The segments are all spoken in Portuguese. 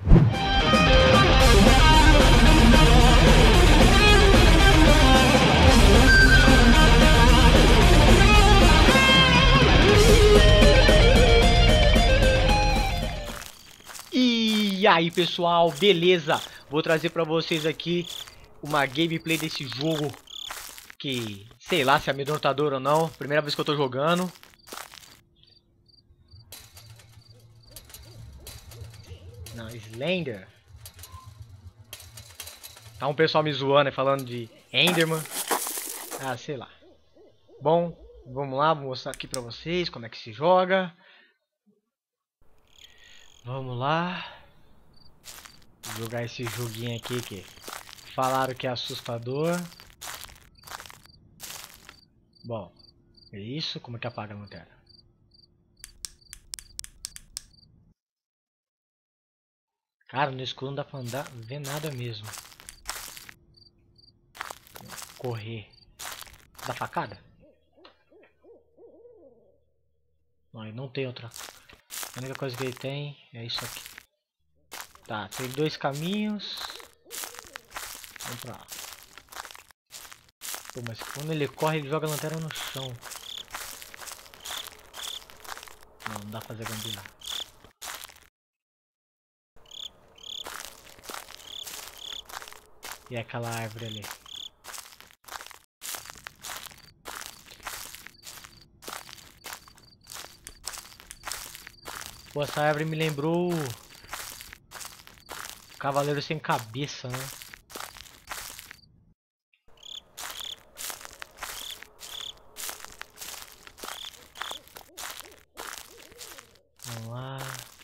E aí pessoal, beleza? Vou trazer pra vocês aqui uma gameplay desse jogo que, sei lá se é amedrontador ou não, primeira vez que eu tô jogando. Não, Slender. Tá um pessoal me zoando e falando de Enderman. Ah, sei lá. Bom, vamos lá, vou mostrar aqui pra vocês como é que se joga. Vamos lá. Vou jogar esse joguinho aqui que falaram que é assustador. Bom, é isso. Como é que apaga a lanterna? Cara, no escuro não dá pra andar, ver nada mesmo. Correr. Dá facada? Não, ele não tem outra. A única coisa que ele tem é isso aqui. Tá, tem dois caminhos. Vamos pra lá. Pô, mas quando ele corre, ele joga a lanterna no chão. Não dá pra fazer gambiarra. E aquela árvore ali. Pô, essa árvore me lembrou Cavaleiro Sem Cabeça, né? Vamos lá.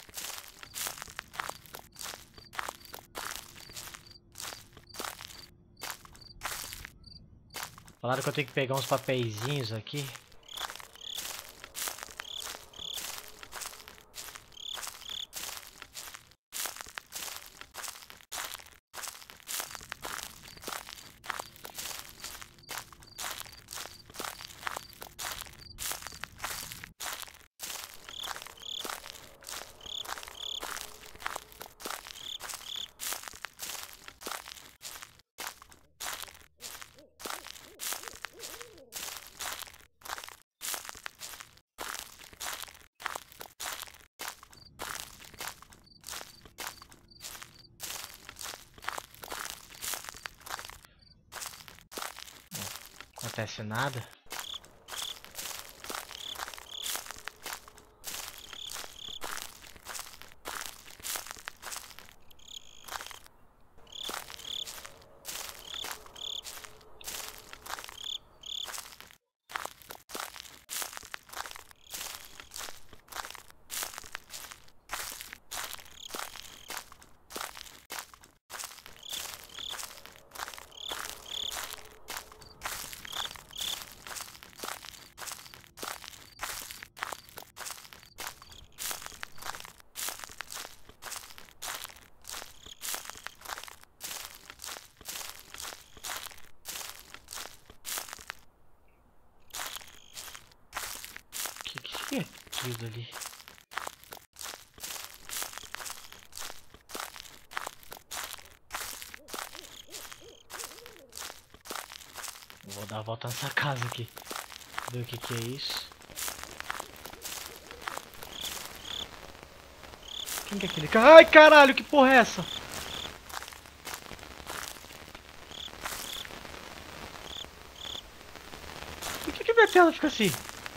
Falaram que eu tenho que pegar uns papeizinhos aqui. Não acontece nada. O que é aquilo ali? Vou dar a volta nessa casa aqui. Ver o que é isso. Quem que é aquele cara? Ai, caralho, que porra é essa? Por que minha tela fica assim?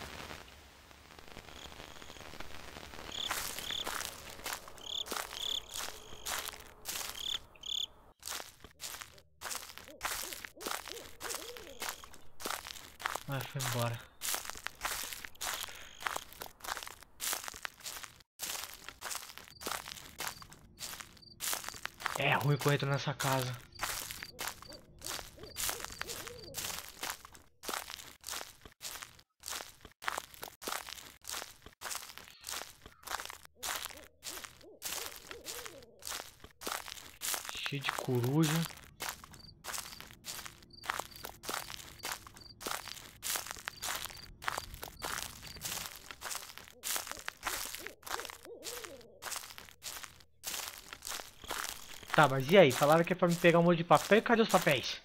Ah, foi embora. É ruim que eu entro nessa casa. Cheio de coruja. Tá, mas e aí? Falaram que é pra me pegar um monte de papel. Cadê os papéis?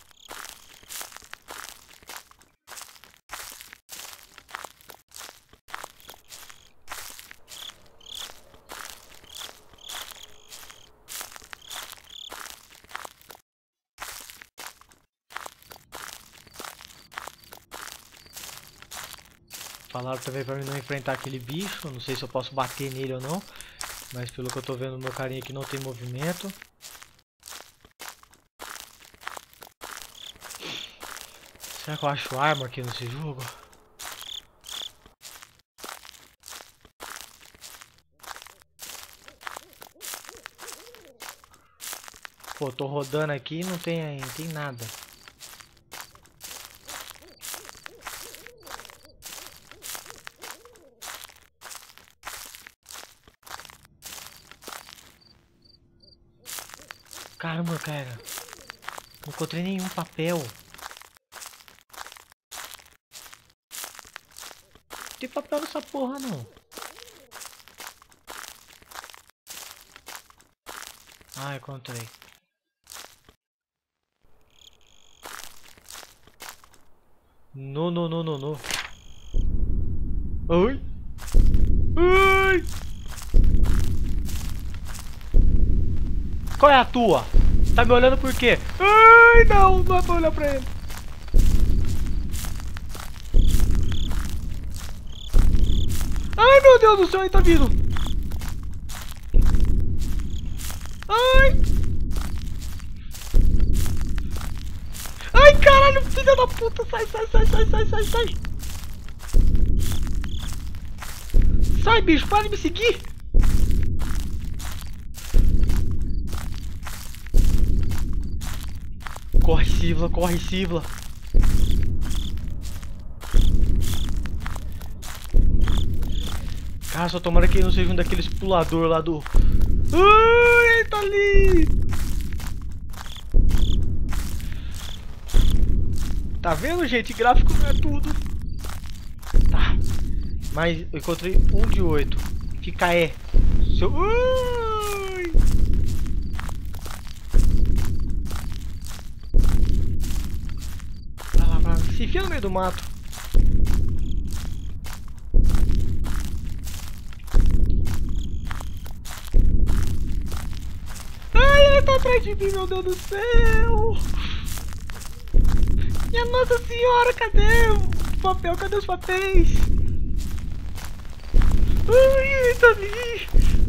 Falaram também pra mim não enfrentar aquele bicho. Não sei se eu posso bater nele ou não. Mas pelo que eu tô vendo, meu carinha aqui não tem movimento. Será que eu acho arma aqui nesse jogo? Pô, tô rodando aqui e não tem nada. Caramba, cara. Não encontrei nenhum papel. Não tem papel nessa porra, não. Ah, encontrei. No. Oi? Ai! Qual é a tua? Tá me olhando por quê? Ai, não é pra olhar pra ele. Ai, meu Deus do céu, ele tá vindo. Ai! Ai, caralho, filha da puta, sai. Sai, bicho, para de me seguir. Corre, Sivla. Cara, só tomara que ele não seja um daqueles pulador lá do... Ai, ele tá ali. Tá vendo, gente? Gráfico não é tudo. Tá. Mas eu encontrei um de 8. Fica seu... Ai. Vai lá. Se enfia no meio do mato. Ai, ele tá atrás de mim, meu Deus do céu. Minha Nossa Senhora, cadê o papel? Cadê os papéis? Ai, ele tá ali.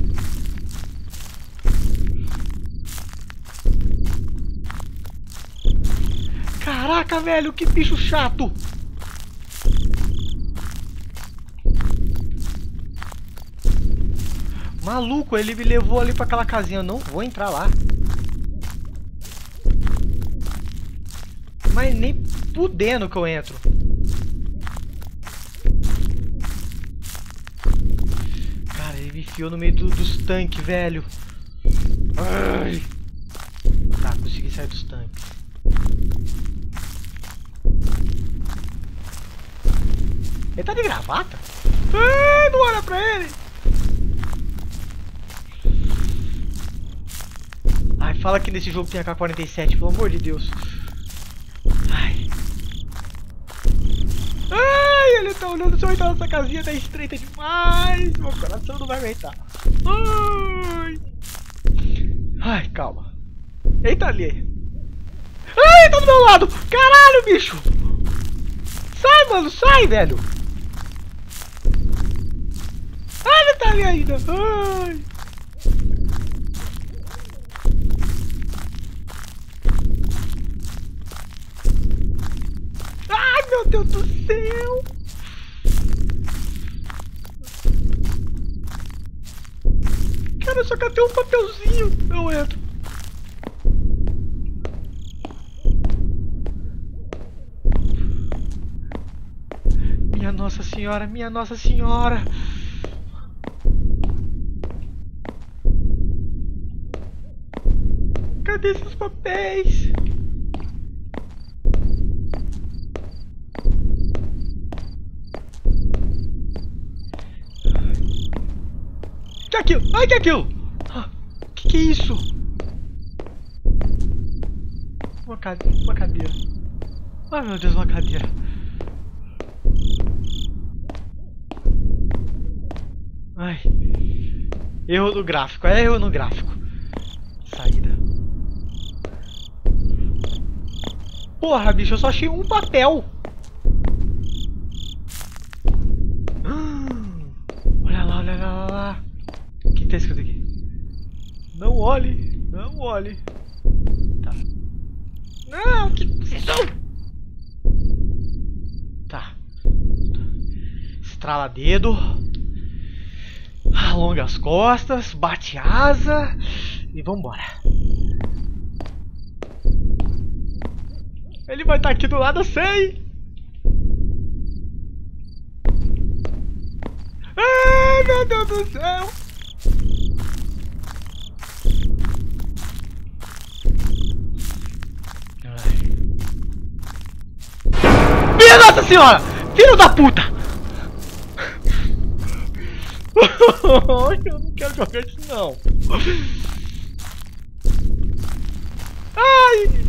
Caraca, velho, que bicho chato. Maluco, ele me levou ali pra aquela casinha. Eu não vou entrar lá. Mas nem fudendo que eu entro. Cara, ele me enfiou no meio dos tanques, velho. Ai. Tá, consegui sair dos tanques. Ele tá de gravata? Ai, não olha pra ele. Ai, fala que nesse jogo tem AK-47, pelo amor de Deus. Ai, ele tá olhando se eu entrar nessa casinha, tá estreita demais. Meu coração não vai aguentar. Ai, calma. Eita ali. Ai, tá do meu lado. Caralho, bicho. Sai, mano, sai, velho. Ai, ele tá ali ainda. Ai. Ai, meu Deus do céu. Cara, só catei um papelzinho. Eu entro. Minha Nossa Senhora, minha Nossa Senhora. Cadê esses papéis? Que é aquilo? Ai, que é aquilo? Que é isso? uma cadeira. Ai, meu Deus, uma cadeira. Ai. Erro no gráfico, é erro no gráfico. Saída. Porra, bicho, eu só achei um papel. Olha lá, olha lá, olha lá. O que tá escrito aqui? Não olhe, não olhe. Tá. Não, que são? Tá. Estrala dedo. Alonga as costas, bate asa e vambora. Ele vai estar aqui do lado, eu sei. Ai, meu Deus do céu. Minha Nossa Senhora! Filho da puta! Eu não quero jogar isso não. Ai!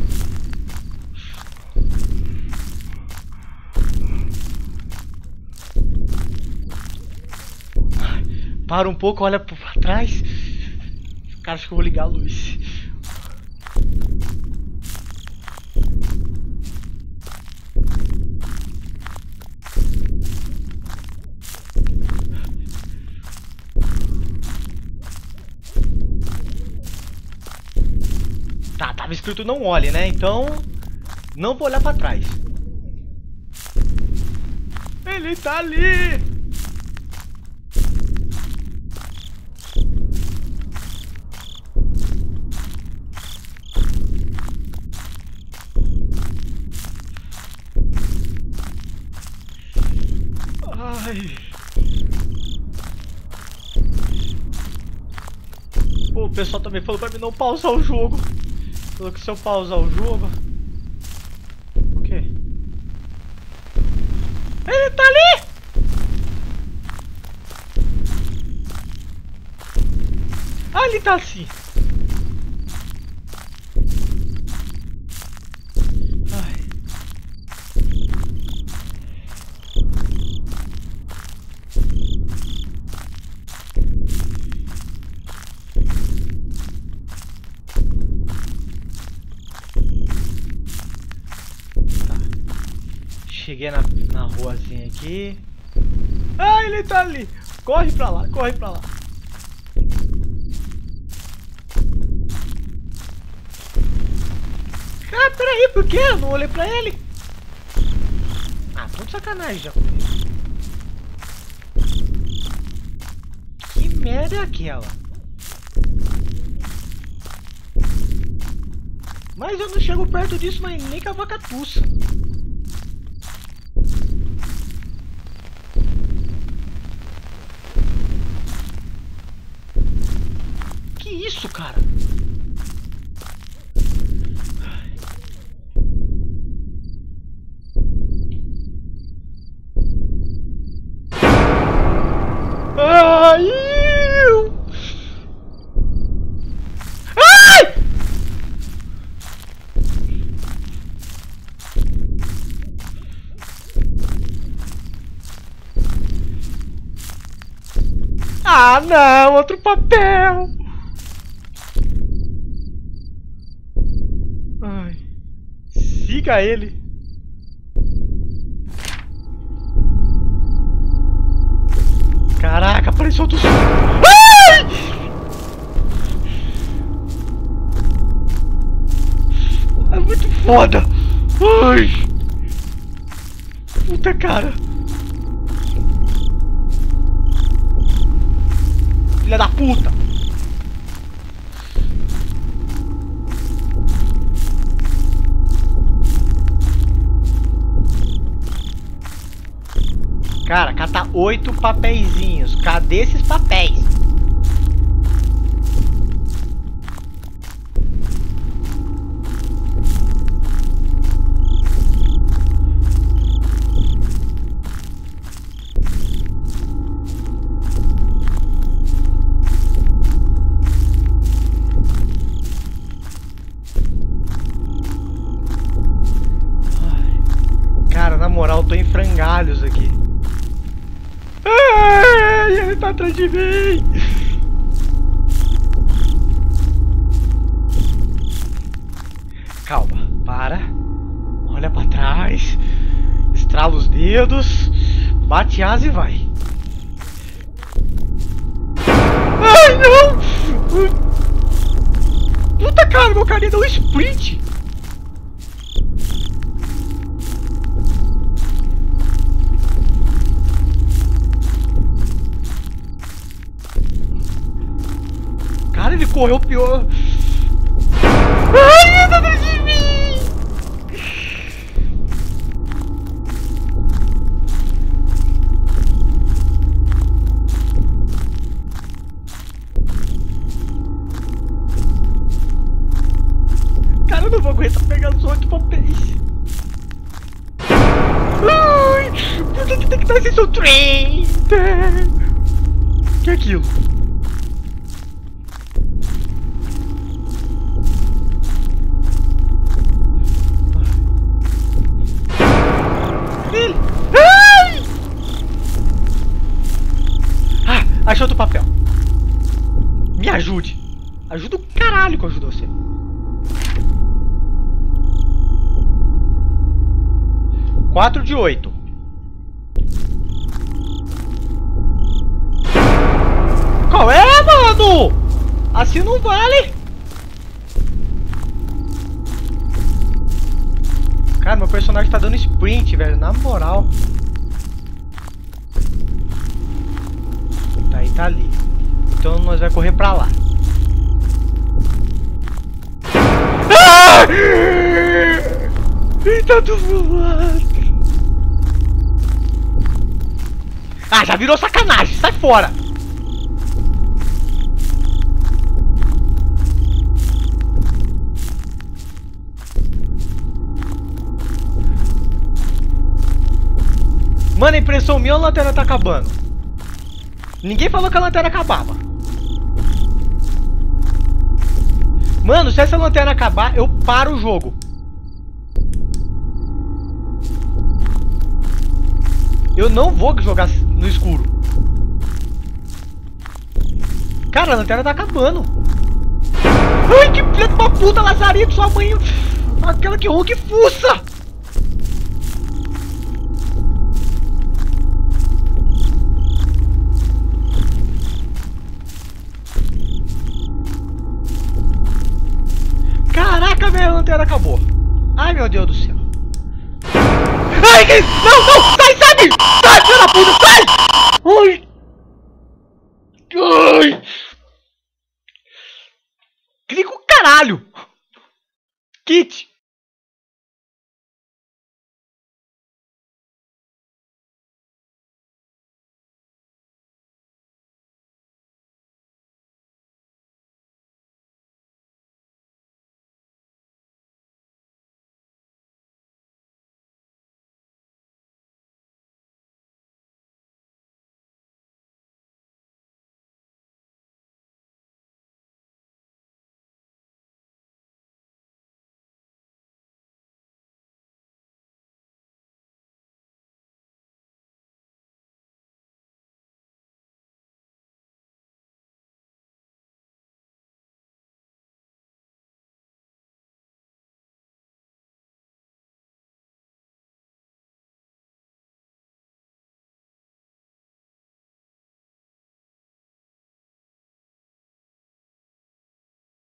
Para um pouco, olha pra trás. Cara, acho que eu vou ligar a luz. Tá, tava escrito não olhe, né? Então, não vou olhar pra trás. Ele tá ali! Ai. Pô, o pessoal também falou pra mim não pausar o jogo. Falou que se eu pausar o jogo... O quê? Ele tá ali! Ah, ele tá assim. Ai. Cheguei na ruazinha aqui. Ah, ele tá ali. Corre pra lá, corre pra lá. Ah, peraí, por quê? Eu não olhei pra ele. Ah, tô de sacanagem já comigo. Que merda é aquela? Mas eu não chego perto disso, mas nem com a vaca tussa. Que isso, cara? Ai! Ai! Ah, não! Outro papel! Ai. Siga ele. Caraca, apareceu outro... Ai! É muito foda! Ai! Puta cara! Filha da puta! Cara, catar 8 papeizinhos. Cadê esses papéis? caralhos aqui. Ai, ele tá atrás de mim. Calma, para. Olha pra trás. Estrala os dedos. Bate asa e vai. Ai, não! Puta, cara, meu carinha deu um sprint. Cara, ele correu pior. Ai, tá atrás de mim! Cara, eu não vou aguentar pegar os 8 papéis. Ai, por que tem que dar esse seu 30? Que é aquilo? Ele! Ai! Ah, achei outro papel. Me ajude. Ajuda o caralho que eu ajudo você. Quatro de 8. Qual é, mano? Assim não vale. Cara, meu personagem tá dando sprint, velho. Na moral. Tá aí, tá ali. Então nós vamos correr pra lá. Ah! Ele tá do meu lado. Ah, já virou sacanagem. Sai fora. Mano, a impressão minha, a lanterna tá acabando. Ninguém falou que a lanterna acabava. Mano, se essa lanterna acabar, eu paro o jogo. Eu não vou jogar no escuro. Cara, a lanterna tá acabando. Ai, que filha de uma puta, Lazarito, sua mãe. Aquela que rouca e fuça. Caraca, minha lanterna acabou. Ai, meu Deus do céu. Ai, que... Não, não, sai, sai! Sai, filha da puta, sai! Ai! Ai! Clica o caralho! Kit!